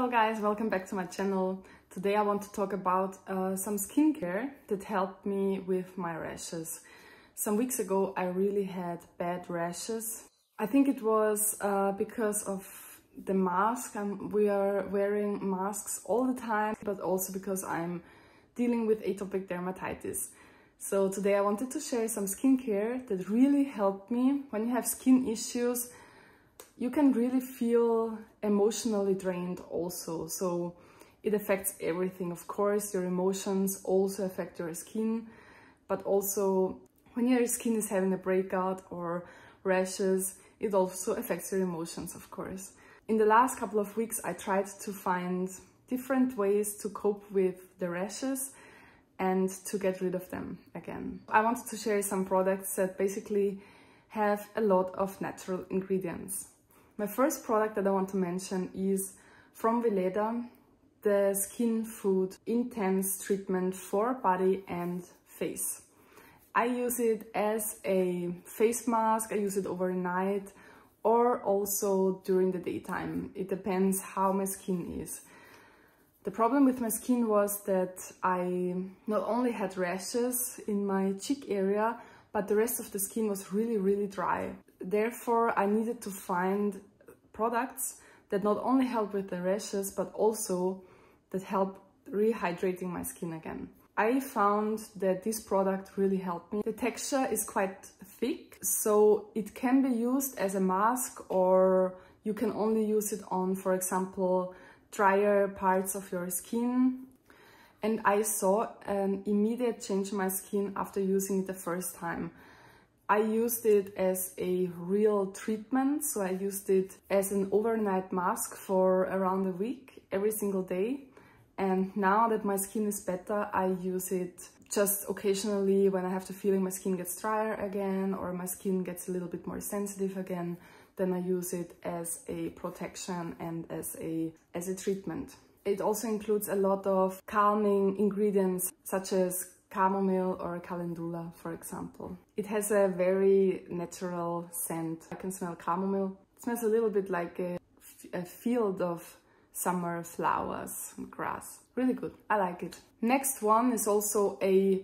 Hello guys, welcome back to my channel. Today I want to talk about some skincare that helped me with my rashes. Some weeks ago I really had bad rashes. I think it was because of the mask. We are wearing masks all the time, but also because I'm dealing with atopic dermatitis. So today I wanted to share some skincare that really helped me. When you have skin issues, you can really feel emotionally drained also. So it affects everything. Of course, your emotions also affect your skin, but also when your skin is having a breakout or rashes, it also affects your emotions, of course. In the last couple of weeks, I tried to find different ways to cope with the rashes and to get rid of them again. I wanted to share some products that basically have a lot of natural ingredients. My first product that I want to mention is from Weleda, the Skin Food Intense Treatment for Body and Face. I use it as a face mask, I use it overnight or also during the daytime. It depends how my skin is. The problem with my skin was that I not only had rashes in my cheek area, but the rest of the skin was really dry. Therefore, I needed to find products that not only help with the rashes, but also that help rehydrating my skin again. I found that this product really helped me. The texture is quite thick, so it can be used as a mask, or you can only use it on, for example, drier parts of your skin. And I saw an immediate change in my skin after using it the first time. I used it as a real treatment, so I used it as an overnight mask for around a week, every single day. And now that my skin is better, I use it just occasionally when I have the feeling my skin gets drier again or my skin gets a little bit more sensitive again. Then I use it as a protection and as a treatment. It also includes a lot of calming ingredients such as chamomile or calendula, for example. It has a very natural scent. I can smell chamomile. It smells a little bit like a field of summer flowers and grass. Really good. I like it. Next one is also a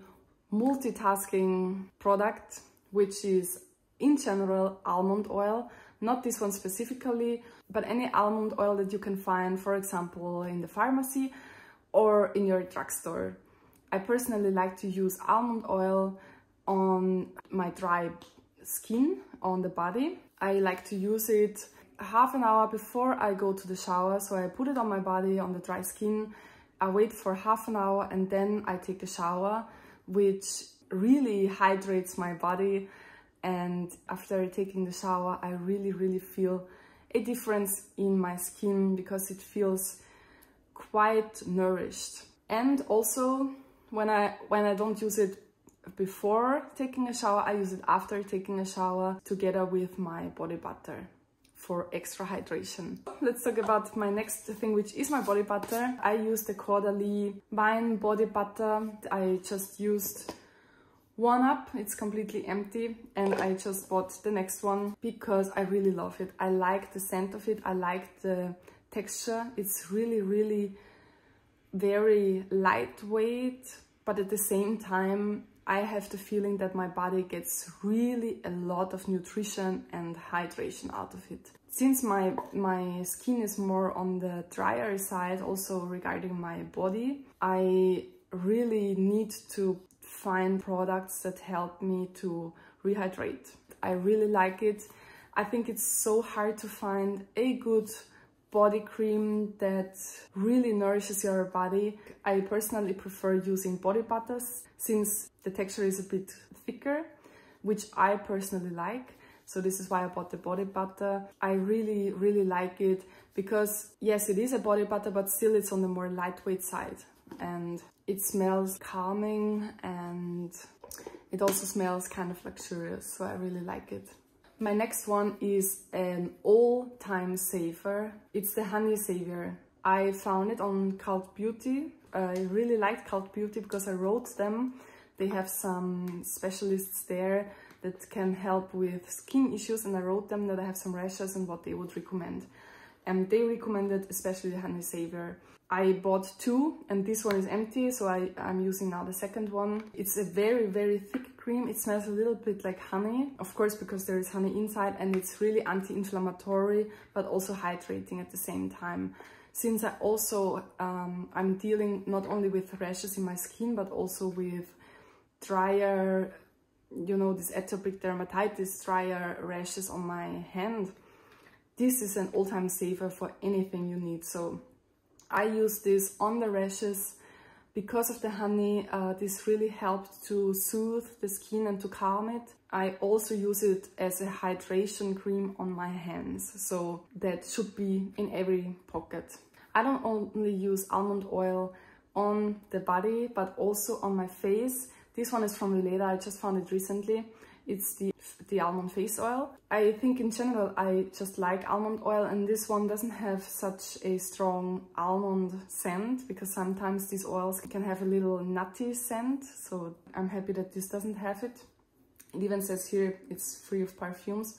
multitasking product, which is in general almond oil. Not this one specifically, but any almond oil that you can find, for example, in the pharmacy or in your drugstore. I personally like to use almond oil on my dry skin, on the body. I like to use it half an hour before I go to the shower. So I put it on my body, on the dry skin. I wait for half an hour and then I take a shower, which really hydrates my body. And after taking the shower, I really feel a difference in my skin because it feels quite nourished. And also, when I don't use it before taking a shower, I use it after taking a shower together with my body butter for extra hydration. Let's talk about my next thing, which is my body butter. I use the Caudalie Vine body butter. I just used one up, it's completely empty, and I just bought the next one because I really love it. I like the scent of it, I like the texture. It's really very lightweight, but at the same time I have the feeling that my body gets really a lot of nutrition and hydration out of it. Since my skin is more on the drier side, also regarding my body, I really need to find products that help me to rehydrate. I really like it. I think it's so hard to find a good body cream that really nourishes your body. I personally prefer using body butters since the texture is a bit thicker, which I personally like. So this is why I bought the body butter. I really like it because yes, it is a body butter, but still it's on the more lightweight side. And it smells calming and it also smells kind of luxurious, so I really like it. My next one is an all-time saver. It's the Honey Savior. I found it on Cult Beauty. I really liked Cult Beauty because I wrote them. They have some specialists there that can help with skin issues, and I wrote them that I have some rashes and what they would recommend. and they recommended especially the Honey Savior. I bought two and this one is empty, so I'm using now the second one. It's a very, very thick cream. It smells a little bit like honey, of course, because there is honey inside, and it's really anti-inflammatory but also hydrating at the same time. Since I also, I'm dealing not only with rashes in my skin, but also with drier, you know, this atopic dermatitis, drier rashes on my hand. This is an all-time saver for anything you need. So I use this on the rashes because of the honey. This really helped to soothe the skin and to calm it. I also use it as a hydration cream on my hands, so that should be in every pocket. I don't only use almond oil on the body, but also on my face. This one is from Weleda, I just found it recently. It's the almond face oil. I think in general I just like almond oil, and this one doesn't have such a strong almond scent, because sometimes these oils can have a little nutty scent, so I'm happy that this doesn't have it. It even says here it's free of perfumes,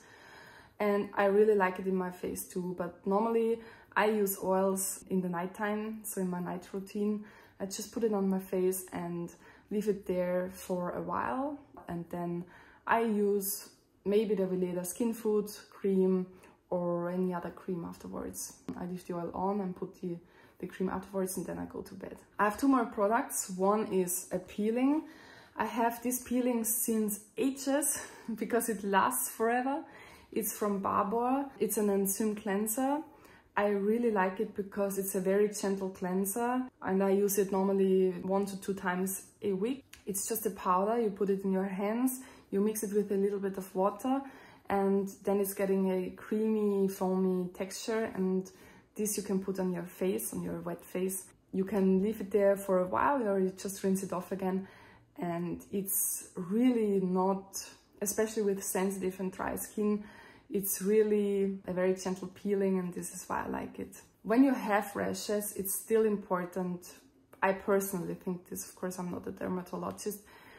and I really like it in my face too. But normally I use oils in the nighttime, so in my night routine I just put it on my face and leave it there for a while, and then I use maybe the Weleda Skin Food cream or any other cream afterwards. I leave the oil on and put the cream afterwards, and then I go to bed. I have two more products. One is a peeling. I have this peeling since ages because it lasts forever. It's from Barbour. It's an enzyme cleanser. I really like it because it's a very gentle cleanser, and I use it normally 1 to 2 times a week. It's just a powder. You put it in your hands, you mix it with a little bit of water, and then it's getting a creamy, foamy texture, and this you can put on your face, on your wet face. You can leave it there for a while, or you just rinse it off again, and it's really not, especially with sensitive and dry skin, it's really a very gentle peeling, and this is why I like it. When you have rashes, it's still important. I personally think this, of course I'm not a dermatologist,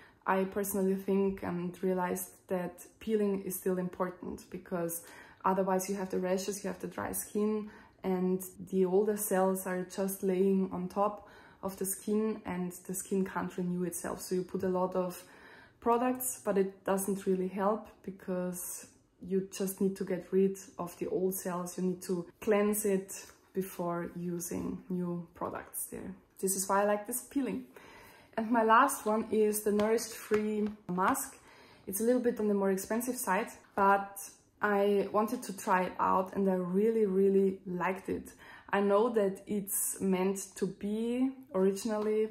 I personally think and realized that peeling is still important, because otherwise you have the rashes, you have the dry skin, and the older cells are just laying on top of the skin, and the skin can't renew itself. So you put a lot of products, but it doesn't really help, because you just need to get rid of the old cells. You need to cleanse it before using new products there. This is why I like this peeling. And my last one is the Nourished Free mask. It's a little bit on the more expensive side, but I wanted to try it out and I really, really liked it. I know that it's meant to be originally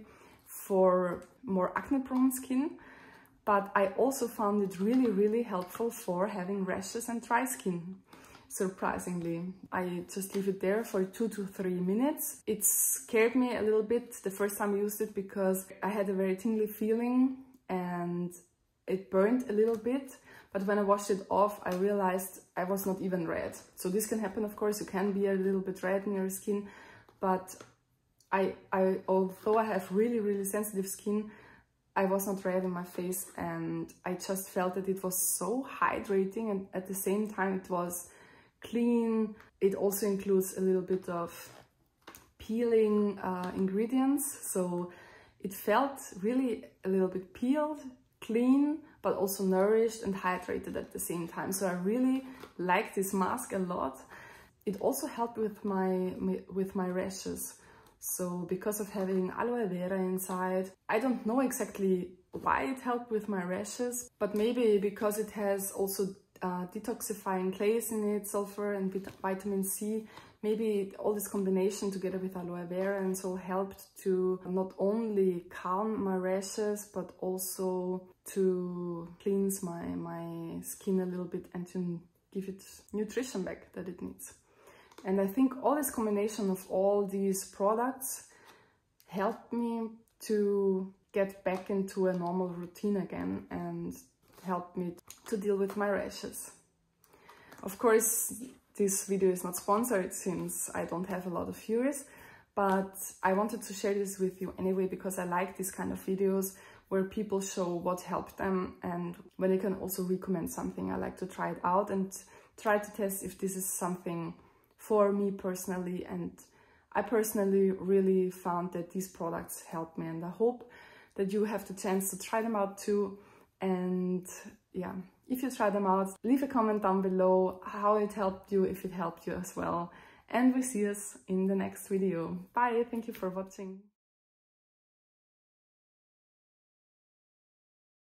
for more acne-prone skin, but I also found it really, really helpful for having rashes and dry skin. Surprisingly, I just leave it there for 2 to 3 minutes. It scared me a little bit the first time I used it, because I had a very tingly feeling and it burned a little bit. But when I washed it off, I realized I was not even red. So this can happen, of course, you can be a little bit red in your skin, but although I have really, really sensitive skin, I was not red in my face, and I just felt that it was so hydrating, and at the same time it was clean. It also includes a little bit of peeling ingredients, so it felt really a little bit peeled, clean, but also nourished and hydrated at the same time. So I really like this mask a lot. It also helped with my rashes. So because of having aloe vera inside, I don't know exactly why it helped with my rashes, but maybe because it has also detoxifying clays in it, sulfur and vitamin C, maybe all this combination together with aloe vera and so helped to not only calm my rashes, but also to cleanse my skin a little bit and to give it nutrition back that it needs. And I think all this combination of all these products helped me to get back into a normal routine again and helped me to deal with my rashes. Of course, this video is not sponsored since I don't have a lot of viewers, but I wanted to share this with you anyway, because I like these kind of videos where people show what helped them, and when they can also recommend something, I like to try it out and try to test if this is something for me personally, and I personally really found that these products help me, and I hope that you have the chance to try them out too. And yeah, if you try them out, leave a comment down below how it helped you, if it helped you as well. And we see us in the next video. Bye, thank you for watching.